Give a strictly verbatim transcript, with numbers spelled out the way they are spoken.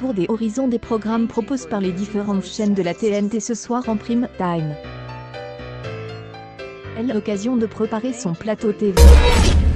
tour des horizons des programmes proposés par les différentes chaînes de la T N T ce soir en prime time. Elle a l'occasion de préparer son plateau T V.